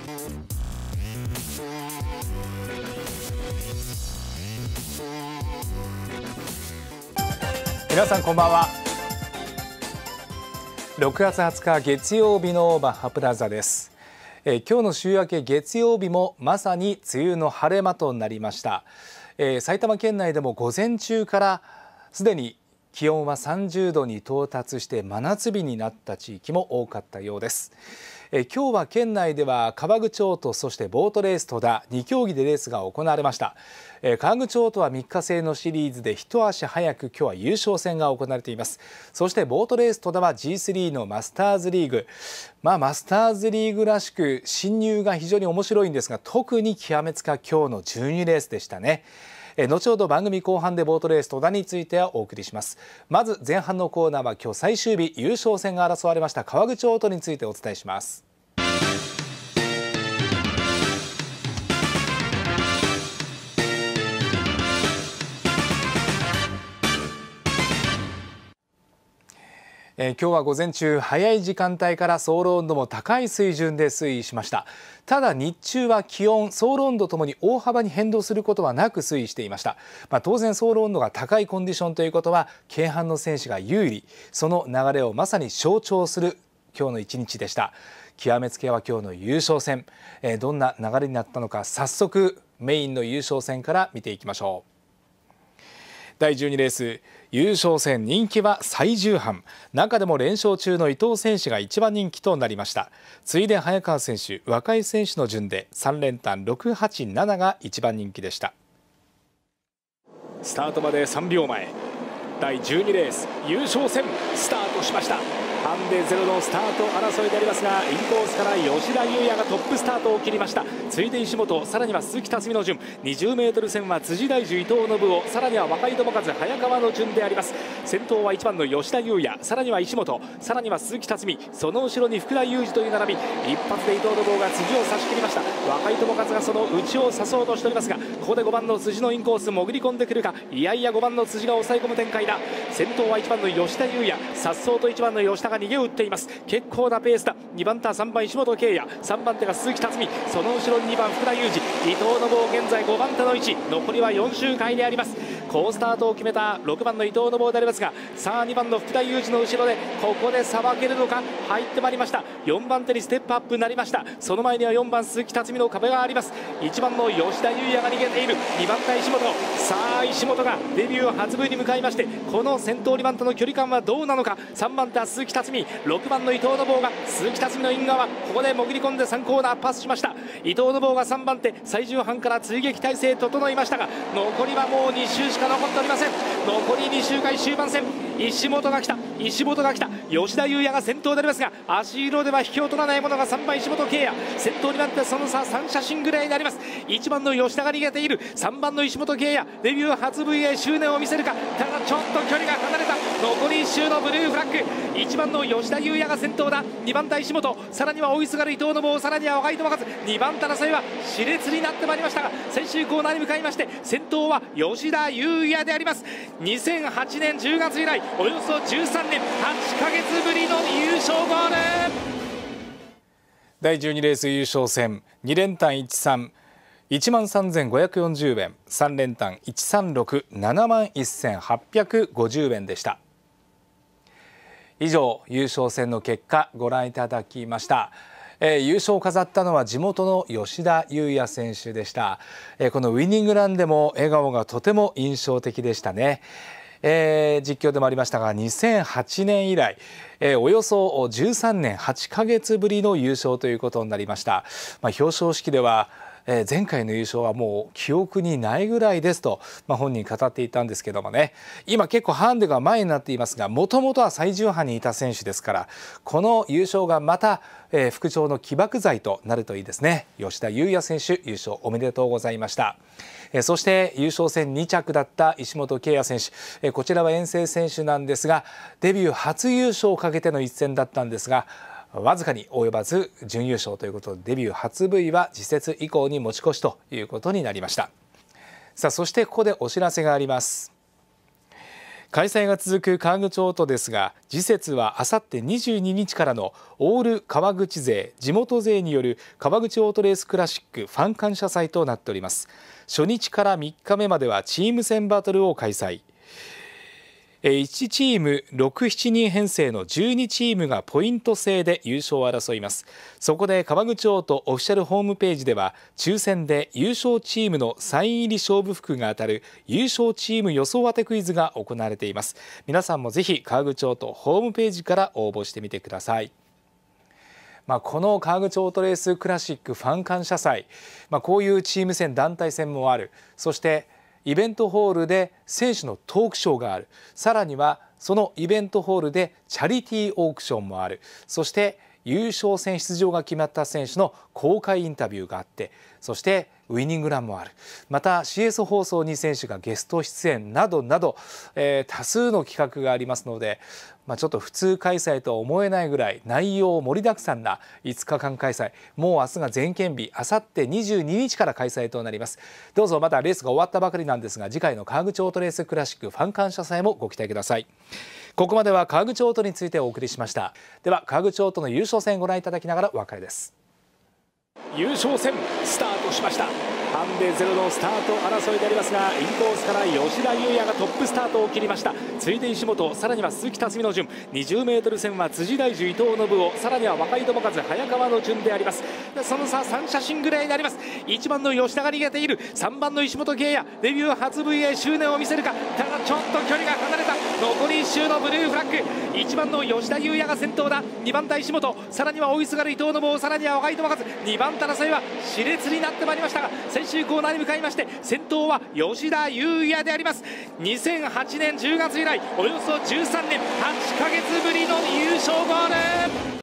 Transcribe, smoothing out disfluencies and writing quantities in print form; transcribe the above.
皆さんこんばんは。6月20日月曜日のマッハプラザです。今日の週明け月曜日もまさに梅雨の晴れ間となりました。埼玉県内でも午前中からすでに気温は30度に到達して真夏日になった地域も多かったようです。今日は県内では河口オート、そしてボートレース戸田2競技でレースが行われました。河口オートは3日制のシリーズで一足早く今日は優勝戦が行われています。そしてボートレース戸田は G3 のマスターズリーグ、マスターズリーグらしく進入が非常に面白いんですが、特に極めつか今日の12レースでしたね。後ほど番組後半でボートレース戸田についてはお送りします。まず前半のコーナーは今日最終日優勝戦が争われました河口オートについてお伝えします。今日は午前中早い時間帯からソール温度も高い水準で推移しました。ただ日中は気温、ソール温度ともに大幅に変動することはなく推移していました。当然ソール温度が高いコンディションということは軽半の選手が有利、その流れをまさに象徴する今日の一日でした。極めつけは今日の優勝戦、どんな流れになったのか早速メインの優勝戦から見ていきましょう。第12レース優勝戦、人気は最重版、中でも連勝中の伊藤選手が一番人気となりました。次いで早川選手、若井選手の順で3連単6、8、7が一番人気でした。スタートまで3秒前、第12レース優勝戦スタートしました。ハンデゼロのスタート争いでありますが、インコースから吉田裕也がトップスタートを切りました。次いで石本、さらには鈴木辰巳の順、20メートル線は辻大樹、伊藤信夫、さらには若井智和、早川の順であります。先頭は1番の吉田裕也、さらには石本、さらには鈴木辰巳、その後ろに福田裕二という並び、一発で伊藤信夫が辻を差し切りました。若井智和がその内を刺そうとしておりますが、ここで5番の辻のインコース潜り込んでくるか、いやいや5番の辻が抑え込む展開だ。先頭は1番の吉田裕也、さっそうと1番の吉田が逃げを打っています。結構なペースだ。2番手は3番石本圭也、3番手が鈴木辰巳、その後ろに2番福田裕二、伊藤信夫現在5番手の位置、残りは4周回であります。好スタートを決めた6番の伊藤信夫でありますが、さあ2番の福田裕二の後ろでここでさばけるのか。入ってまいりました。4番手にステップアップになりました。その前には4番鈴木辰巳の壁があります。1番の吉田裕也が逃げている。2番手石本、さあ石本がデビュー初 V に向かいまして、この先頭2番手の距離感はどうなのか。3番手は鈴木辰巳、6番の伊藤信夫が鈴木辰巳のイン側、ここで潜り込んで3コーナーパスしました。伊藤信夫が3番手、最重半から追撃態勢整いましたが、残りはもう2周しか残っておりません。残り2周回終盤戦、石本が来た、石本が来た。吉田裕也が先頭でありますが、足色では引きを取らないものが3番石本圭也、先頭になってその差3写真ぐらいになります。1番の吉田が逃げている。3番の石本圭也、デビュー初 VA 執念を見せるか。ただちょっと距離が離れた。残り1周のブルーフラッグ、1番の吉田裕也が先頭だ。2番手石本、さらには追いすがる伊藤信夫、さらには若井智和、2番手争いは熾烈になってまいりましたが、最終コーナーに向かいまして、先頭は吉田裕也であります。2008年10月以来およそ13年8ヶ月ぶりの優勝ゴール。第12レース優勝戦、2連単13、13,540円、3連単136、71,850円でした。以上優勝戦の結果ご覧いただきました。優勝を飾ったのは地元の吉田裕也選手でした。このウイニングランでも笑顔がとても印象的でしたね。実況でもありましたが、2008年以来、およそ13年8ヶ月ぶりの優勝ということになりました。表彰式では前回の優勝はもう記憶にないぐらいですと、本人語っていたんですけどもね、今結構ハンデが前になっていますが、もともとは最重版にいた選手ですから、この優勝がまた復調の起爆剤となるといいですね。吉田裕也選手、優勝おめでとうございました。そして優勝戦2着だった石本圭也選手、こちらは遠征選手なんですが、デビュー初優勝をかけての一戦だったんですが、わずかに及ばず準優勝ということで、デビュー初 V は次節以降に持ち越しということになりました。さあ、そしてここでお知らせがあります。 開催が続く川口オートですが、次節はあさって22日からのオール川口勢地元勢による川口オートレースクラシックファン感謝祭となっております。初日から3日目まではチーム戦バトルを開催。1チーム6、7人編成の12チームがポイント制で優勝を争います。そこで川口オートオフィシャルホームページでは抽選で優勝チームのサイン入り勝負服が当たる優勝チーム予想当てクイズが行われています。皆さんもぜひ川口オートホームページから応募してみてください。この川口オートレースクラシックファン感謝祭、こういうチーム戦団体戦もある。そしてイベントホールで選手のトークショーがある。さらにはそのイベントホールでチャリティーオークションもある。そして優勝戦出場が決まった選手の公開インタビューがあって、そしてウイニングランもある。また CS 放送に選手がゲスト出演などなど、多数の企画がありますので、ちょっと普通開催とは思えないぐらい内容盛りだくさんな5日間開催。もう明日が全県日、あさって22日から開催となります。どうぞまだレースが終わったばかりなんですが、次回の川口オートレースクラシックファン感謝祭もご期待ください。ここまでは川口オートについてお送りしました。では川口オートの優勝戦をご覧いただきながらお別れです。優勝戦スタートしました。ハンデゼロのスタート争いでありますが、インコースから吉田裕也がトップスタートを切りました。次いで石本、さらには鈴木辰巳の順、20m 戦は辻大樹、伊藤信夫、さらには若井智和、早川の順であります。その差3写真ぐらいになります。1番の吉田が逃げている。3番の石本圭也、デビュー初 VA 執念を見せるか。ただちょっと距離が離れた。残り1周のブルーフラッグ、1番の吉田裕也が先頭だ。2番手石本、さらには追いすがる伊藤信夫、さらには若井智和、2番手争いは熾烈になってまいりましたが、最終コーナーに向かいまして先頭は吉田裕也であります。2008年10月以来およそ13年8ヶ月ぶりの優勝ゴール。